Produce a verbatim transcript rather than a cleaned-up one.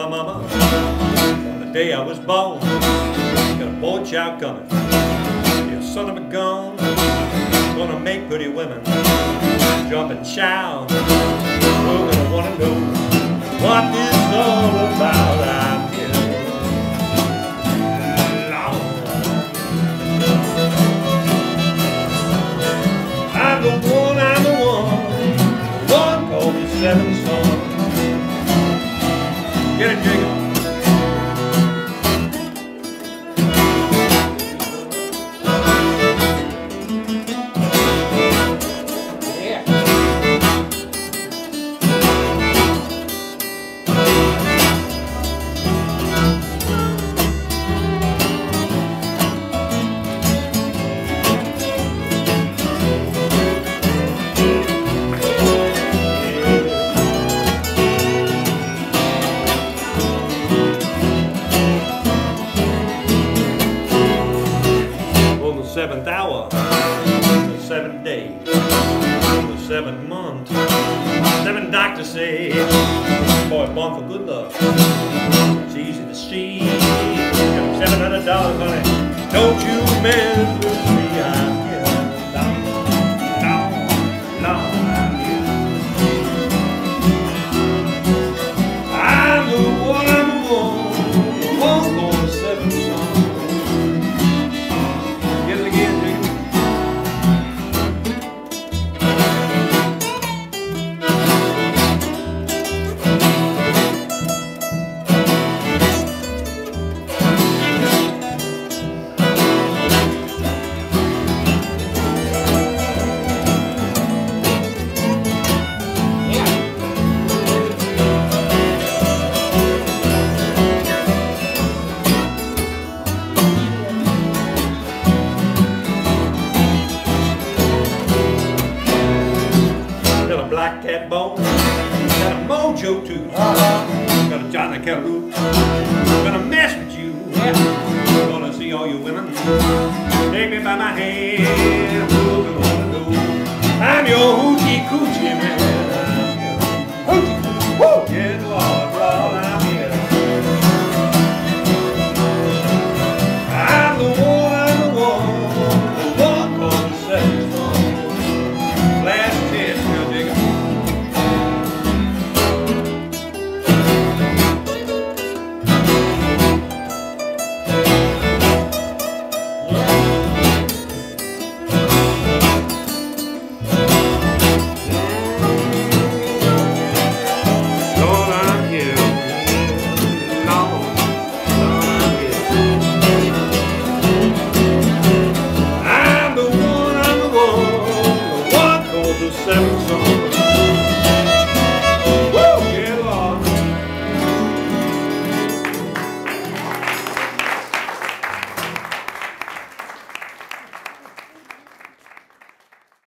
my mama on the day I was born. Got a boy child coming, you son of a gun. Gonna make pretty women jump and shout. We're gonna wanna know what this is all about out here. I'm the one, I'm the one, one called the Seventh Son. Get it, Jacob. Seventh hour, the seventh day, the seventh month, seven doctors say, boy, born for good luck. It's easy to see. Seven hundred dollars, honey. Don't you mess with me. I'm here. Long, long, long. I'm here. I'm the one, I'm the one, the one for the seventh son. Black cat bone, got a mojo too, uh-huh. Got a Johnny Calhoun, gonna mess with you, yeah. Gonna see all you women, take me by my hand, I'm your hoochie coochie man.